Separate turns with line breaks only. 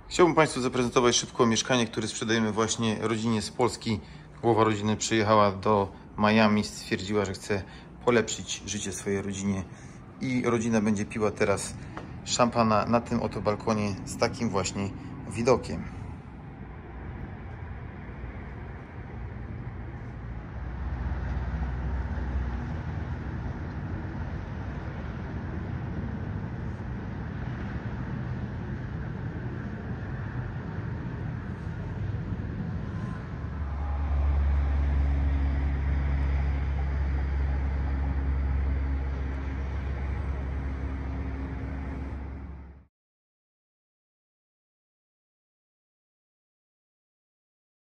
Chciałbym Państwu zaprezentować szybko mieszkanie, które sprzedajemy właśnie rodzinie z Polski. Głowa rodziny przyjechała do Miami, stwierdziła, że chce polepszyć życie swojej rodzinie i rodzina będzie piła teraz szampana na tym oto balkonie z takim właśnie widokiem.